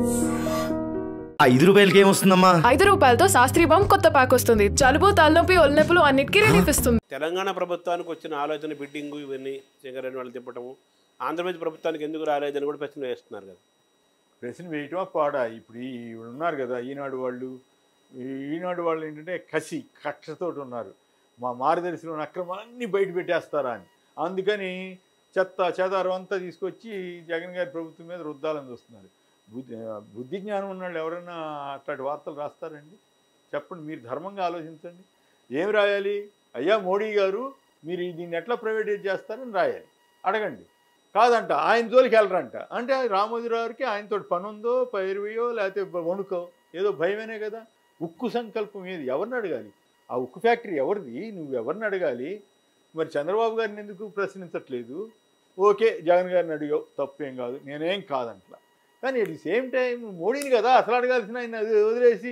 ₹5కి ఏమొస్తుందమ్మా? ₹5తో శాస్త్రీ బాంబ్ కొత్త ప్యాక్ వస్తుంది. జలుబు, తలనొప్పి, ఒళ్ళనొప్పులు అన్నిటికీ రిలీఫ్ ఇస్తుంది. తెలంగాణ ప్రభుత్వానికి వచ్చిన ఆలోచన బిడ్డింగ్ ఇవన్నీ సింగరేణి వాళ్ళు తిప్పటము, ఆంధ్రప్రదేశ్ ప్రభుత్వానికి ఎందుకు రాలేదని కూడా ప్రశ్న వేస్తున్నారు కదా. ప్రశ్న వేయటమా పాడా? ఇప్పుడు ఉన్నారు కదా ఈనాడు వాళ్ళు. ఈనాడు వాళ్ళు ఏంటంటే కక్షతోటి ఉన్నారు. మా మార్గదర్శిలోని అక్రమాలన్నీ బయట పెట్టేస్తారా అని. అందుకని చెదారం అంతా తీసుకొచ్చి జగన్ గారి ప్రభుత్వం మీద రుద్దాలని చూస్తున్నారు. బుద్ధి జ్ఞానం ఉన్నాళ్ళు ఎవరైనా అట్లాంటి వార్తలు రాస్తారండి? చెప్పండి, మీరు ధర్మంగా ఆలోచించండి. ఏం రాయాలి? అయ్యా మోడీ గారు మీరు దీన్ని ఎట్లా ప్రైవేటైజ్ చేస్తారని రాయాలి. అడగండి. కాదంట, ఆయన జోలికి వెళ్ళరంట. అంటే రామోజీరావుకి ఆయనతో పని ఉందో, పైరువయో, లేకపోతే వణుకో, ఏదో భయమేనే కదా. ఉక్కు సంకల్పం ఏది? ఎవరిని అడగాలి? ఆ ఉక్కు ఫ్యాక్టరీ ఎవరిది? నువ్వు ఎవరిని అడగాలి? మరి చంద్రబాబు గారిని ఎందుకు ప్రశ్నించట్లేదు? ఓకే, జగన్ గారిని అడిగావు, తప్పేం కాదు, నేనేం కాదంట్లా. కానీ అట్ ది సేమ్ టైం మోడీని కదా అసలు అడగాల్సిన. ఆయన వదిలేసి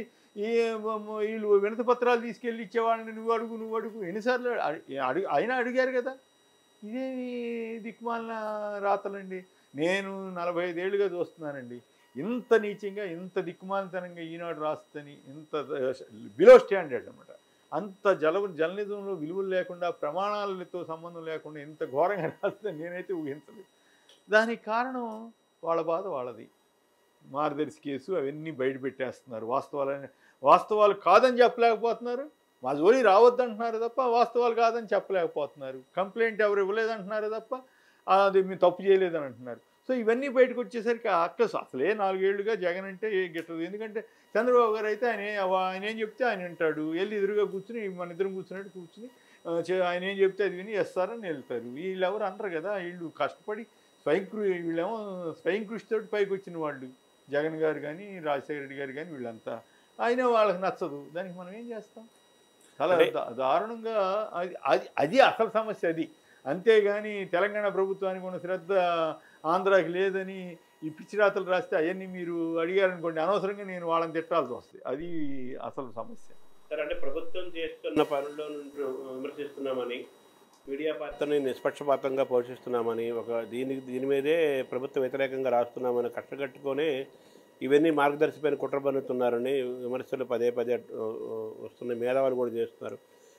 వీళ్ళు వినతి పత్రాలు తీసుకెళ్ళి ఇచ్చేవాళ్ళని నువ్వు అడుగు ఎన్నిసార్లు అయినా అడిగారు కదా. ఇదేమి దిక్కుమాలిన రాతలండి. నేను 45 ఏళ్ళుగా చూస్తున్నానండి. ఇంత నీచంగా, ఇంత దిక్కుమాలితనంగా ఈనాడు రాస్తుందని, ఇంత బిలో స్టాండర్డ్ అనమాట. అంత జర్నలిజంలో విలువలు లేకుండా, ప్రమాణాలతో సంబంధం లేకుండా ఇంత ఘోరంగా రాస్తుందని నేనైతే ఊహించలేదు. దానికి కారణం వాళ్ళ బాధ వాళ్ళది. మార్గదర్శి కేసు అవన్నీ బయట పెట్టేస్తున్నారు. వాస్తవాలు కాదని చెప్పలేకపోతున్నారు. మా జోలి రావద్దంటున్నారు తప్ప వాస్తవాలు కాదని చెప్పలేకపోతున్నారు. కంప్లైంట్ ఎవరు ఇవ్వలేదంటున్నారు తప్ప అది మేము తప్పు చేయలేదని అంటున్నారు. సో ఇవన్నీ బయటకు వచ్చేసరికి అసలే 4 ఏళ్లుగా జగన్ అంటే గిట్టదు. ఎందుకంటే చంద్రబాబు గారు అయితే ఆయన ఏం చెప్తే ఆయన వింటాడు. వెళ్ళి ఎదురుగా కూర్చుని మన ఇద్దరం కూర్చున్నట్టు కూర్చుని ఆయన ఏం చెప్తే అది విని వేస్తారని వెళ్తారు. వీళ్ళు ఎవరు అనరు కదా. వీళ్ళు కష్టపడి వీళ్ళేమో స్వయం కృషితోటి పైకి వచ్చిన వాళ్ళు. జగన్ గారు కానీ, రాజశేఖర రెడ్డి గారు కానీ, వీళ్ళంతా. అయినా వాళ్ళకి నచ్చదు. దానికి మనం ఏం చేస్తాం? చాలా దారుణంగా అది అసలు సమస్య అది. అంతేగాని తెలంగాణ ప్రభుత్వానికి ఉన్న శ్రద్ధ ఆంధ్రాకి లేదని ఈ పిచ్చి రాతలు రాస్తే అవన్నీ మీరు అడిగారనుకోండి, అనవసరంగా నేను వాళ్ళని తిట్టాల్సి వస్తుంది. అది అసలు సమస్య. సరే, అంటే ప్రభుత్వం చేస్తున్న పనుల్లో విమర్శిస్తున్నామని, మీడియా పాత్రని నిష్పక్షపాతంగా పోషిస్తున్నామని, దీని మీదే ప్రభుత్వ వ్యతిరేకంగా రాస్తున్నామని కట్టగట్టుకొని ఇవన్నీ మార్గదర్శిపైన కుట్రబన్నుతున్నారని విమర్శలు పదే వస్తున్నాయి. మేధావులు కూడా చేస్తున్నారు.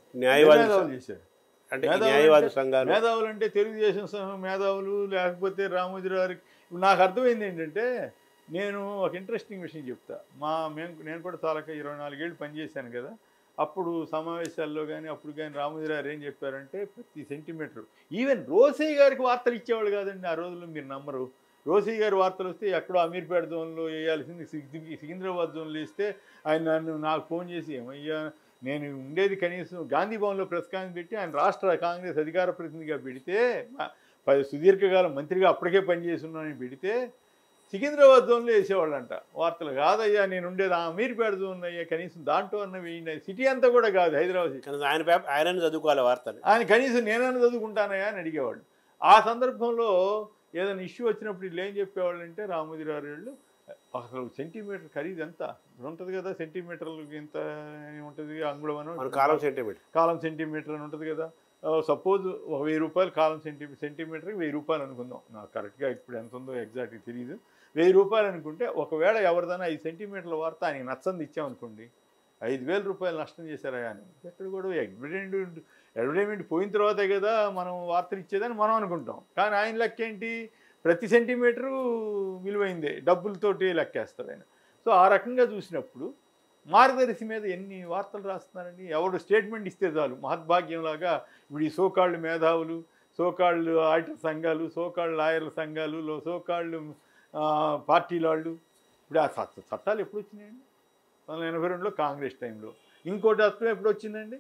న్యాయవాద సంఘాలు, మేధావులు అంటే తెలుగుదేశం మేధావులు, లేకపోతే రామోజీరావు. నాకు అర్థమైంది ఏంటంటే, నేను ఒక ఇంట్రెస్టింగ్ విషయం చెప్తా. నేను కూడా చాలా 24 ఏళ్ళు పనిచేశాను కదా. అప్పుడు సమావేశాల్లో కానీ అప్పుడు కానీ రామోజీరావు ఏం చెప్పారంటే, ప్రతి సెంటీమీటరు, ఈవెన్ రోసయ్య గారికి వార్తలు ఇచ్చేవాళ్ళు కాదండి ఆ రోజుల్లో. మీరు నమ్మరు. రోసయ్య గారి వార్తలు వస్తే ఎక్కడో అమీర్పేట జోన్లో వేయాల్సింది సికింద్రాబాద్ జోన్లో వేస్తే ఆయన నాకు ఫోన్ చేసి, ఏమయ్యా నేను ఉండేది కనీసం గాంధీ భవన్లో ప్రెస్ కాన్ఫరెన్స్ పెట్టి ఆయన రాష్ట్ర కాంగ్రెస్ అధికార ప్రతినిధిగా పెడితే, సుదీర్ఘకాలం మంత్రిగా అప్పటికే పనిచేస్తున్నానని పెడితే సికింద్రాబాద్ జోన్లో వేసేవాళ్ళంట వార్తలు. కాదయ్యా నేను ఉండేది అమీర్పేట జోన్ అయ్యా, కనీసం దాంట్లో అన్న వేయండి. సిటీ అంతా కూడా కాదు, హైదరాబాద్. ఆయన చదువుకోవాలి వార్తలు. ఆయన కనీసం నేనైనా చదువుకుంటానయ్యా అని అడిగేవాళ్ళు. ఆ సందర్భంలో ఏదైనా ఇష్యూ వచ్చినప్పుడు వీళ్ళు ఏం చెప్పేవాళ్ళు అంటే, రామోజీరావు వాళ్ళు అసలు సెంటీమీటర్ ఖరీదు ఎంత ఉంటుంది కదా, సెంటీమీటర్లకి ఎంత ఉంటుంది, అంగుళం అని కాలం సెంటీమీటర్ అని ఉంటుంది కదా. సపోజ్ ₹1000 కాలం సెంటీమీటర్కి ₹1000 అనుకుందాం. నాకు కరెక్ట్గా ఇప్పుడు ఎంత ఉందో ఎగ్జాక్ట్గా తెలియదు. ₹1000 అనుకుంటే, ఒకవేళ ఎవరిదైనా 5 సెంటీమీటర్ల వార్త ఆయనకి నచ్చంది ఇచ్చామనుకోండి, ₹5000 నష్టం చేశారా అని. ఎక్కడ కూడా అడ్వర్టైజ్మెంట్ పోయిన తర్వాతే కదా మనం వార్తలు ఇచ్చేదని మనం అనుకుంటాం. కానీ ఆయన లెక్క ఏంటి, ప్రతి సెంటీమీటరు విలువైందే, డబ్బులతోటి లెక్కేస్తారు ఆయన. సో ఆ రకంగా చూసినప్పుడు మార్గదర్శి మీద ఎన్ని వార్తలు రాస్తున్నారండి. ఎవడు స్టేట్మెంట్ ఇస్తే చాలు మహద్భాగ్యంలాగా. ఇప్పుడు ఈ సోకాళ్ళు మేధావులు, సోకాళ్ళు ఆడిటర్ సంఘాలు, సోకాళ్ళు లాయర్ల సంఘాలు, సోకాళ్ళు పార్టీల వాళ్ళు, ఇప్పుడు ఆ చట్టాలు ఎప్పుడు వచ్చినాయండి? 1982లో కాంగ్రెస్ టైంలో. ఇంకోటి చట్టం ఎప్పుడు వచ్చిందండి?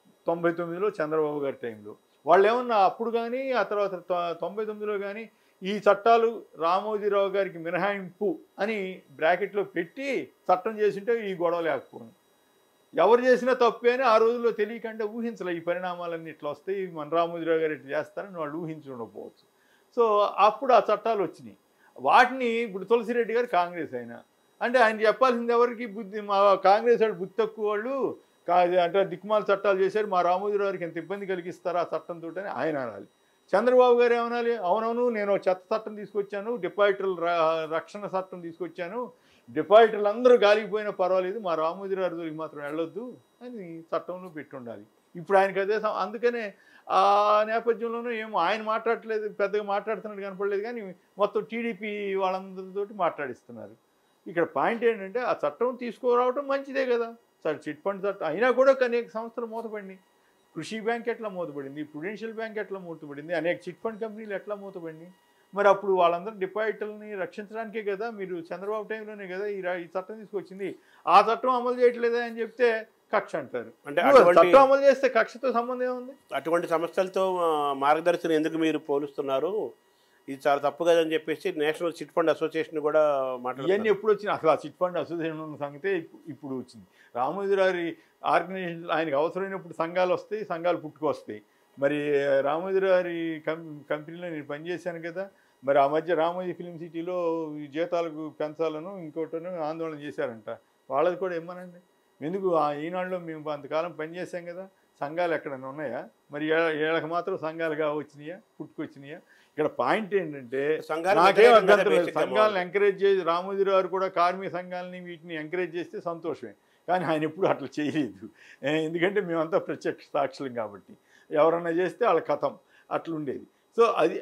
99లో చంద్రబాబు గారి టైంలో. వాళ్ళు ఏమన్నా అప్పుడు కానీ ఆ తర్వాత 99లో కానీ ఈ చట్టాలు రామోజీరావు గారికి మినహాయింపు అని బ్రాకెట్లో పెట్టి చట్టం చేసింటే ఈ గొడవ లేకపోను. ఎవరు చేసినా తప్పే అని ఆ రోజుల్లో తెలియకుండా ఊహించలే. ఈ పరిణామాలన్నీ ఇట్లా వస్తాయి, మన రామోజీరావు గారు ఇట్లా చేస్తారని వాళ్ళు ఊహించుండకపోవచ్చు. సో అప్పుడు ఆ చట్టాలు వచ్చినాయి. వాటిని ఇప్పుడు తులసిరెడ్డి గారు కాంగ్రెస్ అయినా అంటే ఆయన చెప్పాల్సింది ఎవరికి? బుద్ధి, మా కాంగ్రెస్ వాళ్ళు బుద్ధి తక్కువ వాళ్ళు అంటే దిక్కుమాల చట్టాలు చేశారు, మా రామోజీరావుకి ఎంత ఇబ్బంది కలిగిస్తారో ఆ చట్టంతో అని ఆయన అనాలి. చంద్రబాబు గారు ఏమనాలి? అవునవును, నేను చెత్త చట్టం తీసుకొచ్చాను, డిపాజిటర్ల రక్షణ చట్టం తీసుకొచ్చాను, డిపాజిటర్లు అందరూ గాలిపోయినా పర్వాలేదు, మా రామోజీ గారి దగ్గరికి మాత్రం వెళ్ళొద్దు అని చట్టంలో పెట్టుండాలి. ఇప్పుడు ఆయనకి అదే అందుకనే ఆ నేపథ్యంలోనూ ఏమో ఆయన మాట్లాడట్లేదు, పెద్దగా మాట్లాడుతున్నట్టు కనపడలేదు, కానీ మొత్తం టీడీపీ వాళ్ళందరితోటి మాట్లాడిస్తున్నారు. ఇక్కడ పాయింట్ ఏంటంటే ఆ చట్టం తీసుకురావడం మంచిదే కదా. సరే, చిట్ ఫండ్ చట్టం అయినా కూడా అనేక సంస్థలు మూతపడినాయి. కృషి బ్యాంక్ ఎట్లా మూతపడింది, ప్రుడెన్షియల్ బ్యాంక్ ఎట్లా మూతపడింది, అనేక చిట్ ఫండ్ కంపెనీలు ఎట్లా మూతపడినాయి. మరి అప్పుడు వాళ్ళందరూ డిపాజిటర్లని రక్షించడానికే కదా, మీరు చంద్రబాబు టైంలోనే కదా ఈ చట్టం తీసుకొచ్చింది. ఆ చట్టం అమలు చేయట్లేదా అని చెప్తే కక్ష అంటారు. అంటే చట్టం అమలు చేస్తే కక్షతో సంబంధం ఏముంది? అటువంటి సంస్థలతో మార్గదర్శనం ఎందుకు మీరు పోలుస్తున్నారు, ఇది చాలా తప్పు కదని చెప్పేసి నేషనల్ చిట్ ఫండ్ అసోసియేషన్ కూడా మాట్లాడారు. ఇవన్నీ ఎప్పుడు వచ్చినాయి? అసలు ఆ చిట్ ఫండ్ అసోసియేషన్ ఉన్న సంగతే ఇప్పుడు వచ్చింది. రామోజీ గారి ఆర్గనైజేషన్ ఆయనకు అవసరమైనప్పుడు సంఘాలు వస్తాయి, సంఘాలు పుట్టుకొస్తాయి. మరి రామోజీ గారి కంపెనీలో నేను పనిచేశాను కదా. మరి ఆ మధ్య రామోజీ ఫిల్మ్ సిటీలో జీతాలకు పెంచాలను ఇంకోటను ఆందోళన చేశారంట. వాళ్ళది కూడా ఇమ్మనండి. ఎందుకు ఈనాడులో మేము అంతకాలం పనిచేసాం కదా, సంఘాలు ఎక్కడైనా ఉన్నాయా? మరి వీళ్ళకి మాత్రం సంఘాలుగా వచ్చినాయా, పుట్టుకొచ్చినాయా? ఇక్కడ పాయింట్ ఏంటంటే నాకేం అభ్యంతరం లేదు, సంఘాలను ఎంకరేజ్ చేసి రామోజీ గారు కూడా కార్మిక సంఘాలని వీటిని ఎంకరేజ్ చేస్తే సంతోషమే. కానీ ఆయన ఎప్పుడు అట్లా చేయలేదు. ఎందుకంటే మేమంతా ప్రత్యక్ష సాక్షులం కాబట్టి ఎవరన్నా చేస్తే వాళ్ళ కథం అట్లుండేది. సో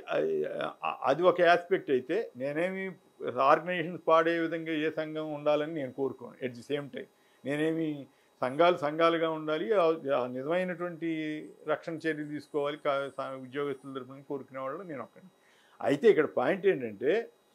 అది ఒక ఆస్పెక్ట్ అయితే, నేనేమి ఆర్గనైజేషన్స్ పాడే విధంగా ఏ సంఘం ఉండాలని నేను కోరుకోను. ఎట్ ది సేమ్ టైం నేనేమి సంఘాలుగా ఉండాలి, నిజమైనటువంటి రక్షణ చర్యలు తీసుకోవాలి ఉద్యోగస్తుల తరఫున కోరుకునే వాళ్ళు నేను ఒక్కడిని. అయితే ఇక్కడ పాయింట్ ఏంటంటే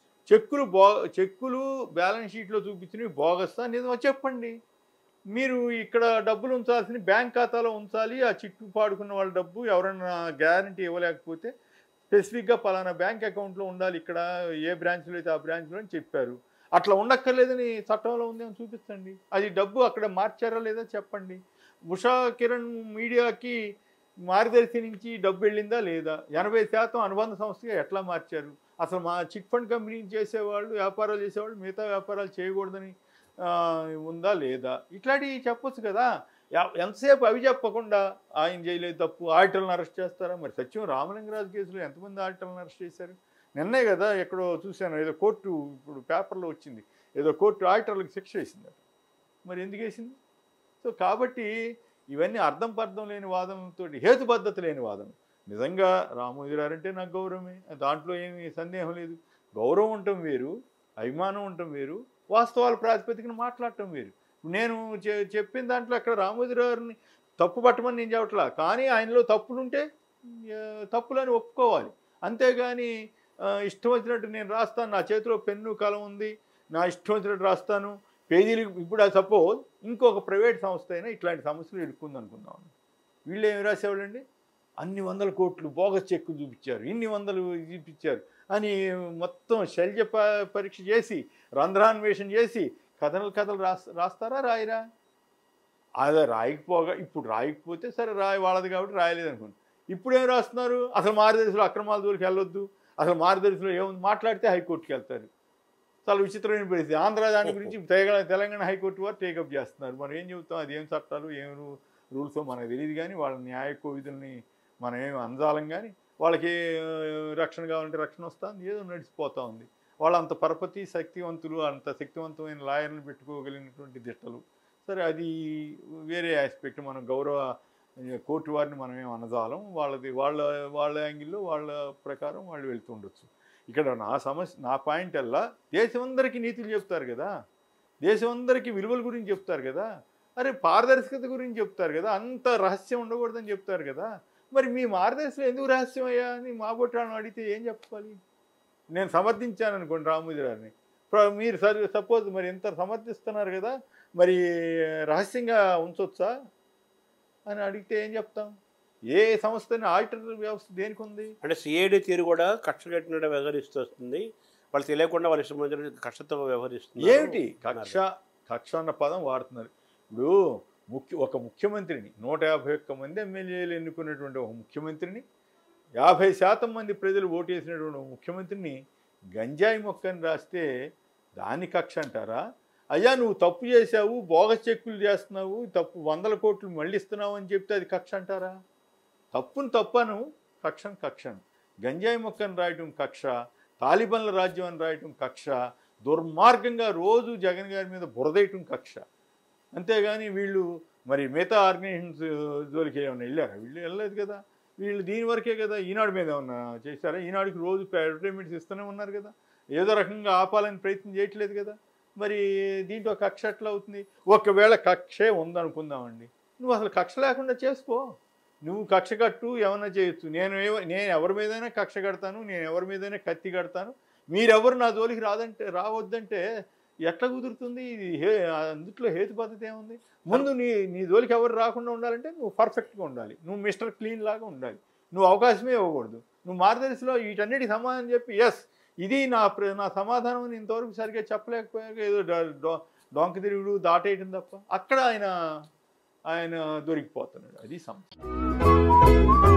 చెక్కులు బ్యాలెన్స్ షీట్లో చూపించినవి బోగస్తా నిజమా చెప్పండి. మీరు ఇక్కడ డబ్బులు ఉంచాల్సిన బ్యాంక్ ఖాతాలో ఉంచాలి. ఆ చిట్టు పాడుకున్న వాళ్ళ డబ్బు ఎవరైనా గ్యారంటీ ఇవ్వలేకపోతే స్పెసిఫిక్గా పలానా బ్యాంక్ అకౌంట్లో ఉండాలి, ఇక్కడ ఏ బ్రాంచ్లో అయితే ఆ బ్రాంచ్లో అని చెప్పారు. అట్లా ఉండక్కర్లేదని చట్టంలో ఉందేమో చూపించండి. అది డబ్బు అక్కడ మార్చారా లేదా చెప్పండి. ఉషా కిరణ్ మీడియాకి మార్గదర్శి నుంచి డబ్బు వెళ్ళిందా లేదా, 80% అనుబంధ సంస్థగా ఎట్లా మార్చారు, అసలు మా చిట్ ఫండ్ కంపెనీ చేసేవాళ్ళు, వ్యాపారాలు చేసేవాళ్ళు మిగతా వ్యాపారాలు చేయకూడదని ఉందా లేదా, ఇట్లాంటివి చెప్పొచ్చు కదా. ఎంతసేపు అవి చెప్పకుండా ఆయన చేయలేదు తప్పు, ఆడిటర్లను అరెస్ట్ చేస్తారా? మరి సత్యం రామలింగరాజు కేసులో ఎంతమంది ఆడిటర్లను అరెస్ట్ చేశారు? నిన్నే కదా ఎక్కడో చూశాను, ఏదో కోర్టు ఇప్పుడు పేపర్లో వచ్చింది, ఏదో కోర్టు ఆడిటర్లకు శిక్ష వేసింది. మరి ఎందుకు వేసింది? సో కాబట్టి ఇవన్నీ అర్థం పర్థం లేని వాదనలతో, హేతుబద్ధత లేని వాదన. నిజంగా రామోజీ గారు అంటే నాకు గౌరవమే, దాంట్లో ఏమీ సందేహం లేదు. గౌరవం ఉండటం వేరు, అభిమానం ఉండటం వేరు, వాస్తవాల ప్రాతిపదికన మాట్లాడటం వేరు. నేను చెప్పిన దాంట్లో అక్కడ రామోజీ గారిని తప్పు పట్టమని నేను చెప్పట్లా, కానీ ఆయనలో తప్పులుంటే తప్పులని ఒప్పుకోవాలి. అంతేగాని ఇష్టం వచ్చినట్టు నేను రాస్తాను, నా చేతిలో పెన్ను కలం ఉంది, నా ఇష్టం వచ్చినట్టు రాస్తాను పేజీలు. ఇప్పుడు సపోజ్ ఇంకొక ప్రైవేట్ సంస్థ అయినా ఇట్లాంటి సమస్యలు ఎదుర్కొంది అనుకుందాం, వీళ్ళు ఏమి రాసేవాళ్ళండి, అన్ని వందల కోట్లు బోగస్ చెక్కులు చూపించారు, ఇన్ని వందలు చూపించారు అని మొత్తం శల్య పరీక్ష చేసి రంధ్రాన్వేషణ చేసి కథలు రాస్తారా రాయరా? అదే ఇప్పుడు రాయకపోతే సరే వాళ్ళది కాబట్టి రాయలేదు అనుకోండి. ఇప్పుడు ఏం రాస్తున్నారు, అసలు మార్గదర్శిలో అక్రమాల దూరికి వెళ్ళొద్దు, అసలు మార్గదర్శిలో ఏముంది మాట్లాడితే హైకోర్టుకి వెళ్తారు. చాలా విచిత్రమైన పరిస్థితి. ఆంధ్ర దాని గురించి తెలంగాణ హైకోర్టు వారు టేకప్ చేస్తున్నారు. మనం ఏం చెబుతాం, అది ఏం చట్టాలు ఏం రూల్సో మనకు తెలియదు, కానీ వాళ్ళ న్యాయ కోవిధుల్ని మనం ఏమి అందాలం, కానీ వాళ్ళకి రక్షణ కావాలంటే రక్షణ వస్తుంది, ఏదో నడిచిపోతూ ఉంది. వాళ్ళు అంత పరపతి శక్తివంతులు, అంత శక్తివంతమైన లాయర్లను పెట్టుకోగలిగినటువంటి దిట్టలు. సరే, అది వేరే ఆస్పెక్ట్. మనం గౌరవ కోర్టు వారిని మనం ఏం అనజాలం, వాళ్ళ యాంగిల్లో వాళ్ళ ప్రకారం వాళ్ళు వెళ్తూ ఉండొచ్చు. ఇక్కడ నా పాయింట్ అల్లా దేశమందరికీ నీతులు చెప్తారు కదా, దేశమందరికీ విలువల గురించి చెప్తారు కదా, అరే పారదర్శకత గురించి చెప్తారు కదా, అంత రహస్యం ఉండకూడదని చెప్తారు కదా. మరి మీ మార్గదర్శిలో ఎందుకు రహస్యం అయ్యా అని మా బొట్టాను అడిగితే ఏం చెప్పాలి? నేను సమర్థించాను అనుకోండి రామోజీ గారిని, మీరు సపోజ్ మరి ఎంత సమర్థిస్తున్నారు కదా, మరి రహస్యంగా ఉంచొచ్చా అని అడిగితే ఏం చెప్తాం? ఏ సంస్థని ఆడిటర్ వ్యవస్థ దేనికి ఉంది అంటే సిఐడి తీరు కూడా కక్ష కట్టినట్టు వ్యవహరిస్తుంది, వాళ్ళు తెలియకుండా వాళ్ళ ఇష్టం కక్షతో వ్యవహరిస్తుంది. ఏమిటి కక్ష అన్న పదం వాడుతున్నారు. ఇప్పుడు ఒక ముఖ్యమంత్రిని 151 మంది ఎమ్మెల్యేలు ఎన్నుకున్నటువంటి ఒక ముఖ్యమంత్రిని, 50% మంది ప్రజలు ఓటు వేసినటువంటి ఒక ముఖ్యమంత్రిని గంజాయి మొక్కని రాస్తే దాన్ని కక్ష అంటారా? అయ్యా నువ్వు తప్పు చేసావు, బోగస్ చెక్కులు చేస్తున్నావు, తప్పు 100 కోట్లు మళ్ళీ ఇస్తున్నావు అని చెప్తే అది కక్ష అంటారా? తప్పును తప్పను, కక్షను. గంజాయి మొక్కని రాయటం కక్ష, తాలిబన్ల రాజ్యం అని రాయటం కక్ష, దుర్మార్గంగా రోజు జగన్ గారి మీద బురదేయటం కక్ష. అంతేగాని వీళ్ళు మరి మిగతా ఆర్గనైజేషన్స్ జోలికి ఏమన్నా వెళ్ళారా? వీళ్ళు వెళ్ళలేదు కదా. వీళ్ళు దీని వరకే కదా. ఈనాడు మీద ఏమన్నా చేశారా? ఈనాడుకి రోజు అడ్వర్టైజ్మెంట్స్ ఇస్తూనే ఉన్నారు కదా. ఏదో రకంగా ఆపాలని ప్రయత్నం చేయట్లేదు కదా. మరి దీంట్లో కక్ష ఎట్లా అవుతుంది? ఒకవేళ కక్షే ఉందనుకుందామండి, నువ్వు అసలు కక్ష లేకుండా చేసుకో. నువ్వు కక్ష కట్టు, ఏమన్నా చేయొచ్చు. నేను ఎవరి మీదైనా కక్ష కడతాను, నేను ఎవరి మీదైనా కత్తి కడతాను. మీరెవరు నా జోలికి రావద్దంటే ఎట్లా కుదురుతుంది? అందుట్లో హేతు పద్ధతి ఏముంది? ముందు నీ జోలికి ఎవరు రాకుండా ఉండాలంటే నువ్వు పర్ఫెక్ట్గా ఉండాలి, నువ్వు మిస్టర్ క్లీన్ లాగా ఉండాలి, నువ్వు అవకాశమే ఇవ్వకూడదు. నువ్వు మార్గదర్శిలో వీటన్నిటికి సమాధానం చెప్పి ఇది నా సమాధానం అని ఇంతవరకు సరిగ్గా చెప్పలేకపోయాక ఏదో డొంక తిరుగుడు దాటేయటం తప్ప అక్కడ ఆయన దొరికిపోతున్నాడు. అది సమస్య.